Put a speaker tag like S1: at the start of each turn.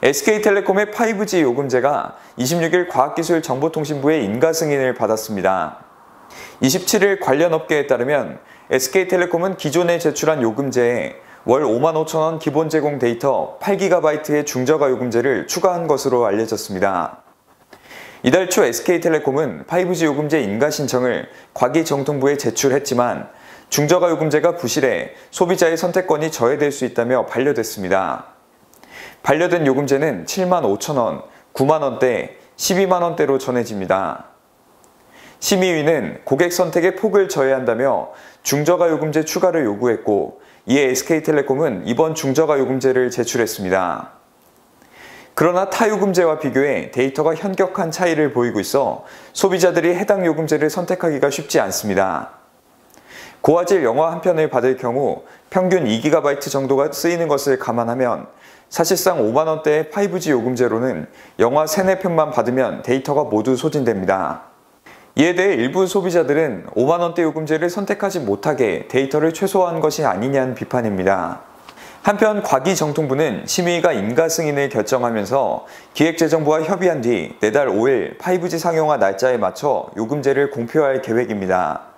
S1: SK텔레콤의 5G 요금제가 26일 과학기술정보통신부의 인가 승인을 받았습니다. 27일 관련 업계에 따르면 SK텔레콤은 기존에 제출한 요금제에 월 55,000원 기본 제공 데이터 8GB의 중저가 요금제를 추가한 것으로 알려졌습니다. 이달 초 SK텔레콤은 5G 요금제 인가 신청을 과기정통부에 제출했지만 중저가 요금제가 부실해 소비자의 선택권이 저해될 수 있다며 반려됐습니다. 반려된 요금제는 75,000원, 9만원대, 12만원대로 전해집니다. 심의위는 고객 선택의 폭을 저해한다며 중저가 요금제 추가를 요구했고, 이에 SK텔레콤은 이번 중저가 요금제를 제출했습니다. 그러나 타 요금제와 비교해 데이터가 현격한 차이를 보이고 있어 소비자들이 해당 요금제를 선택하기가 쉽지 않습니다. 고화질 영화 한 편을 받을 경우 평균 2GB 정도가 쓰이는 것을 감안하면 사실상 5만원대의 5G 요금제로는 영화 3, 4편만 받으면 데이터가 모두 소진됩니다. 이에 대해 일부 소비자들은 5만원대 요금제를 선택하지 못하게 데이터를 최소화한 것이 아니냐는 비판입니다. 한편 과기정통부는 심의위가 인가 승인을 결정하면서 기획재정부와 협의한 뒤 내달 5일 5G 상용화 날짜에 맞춰 요금제를 공표할 계획입니다.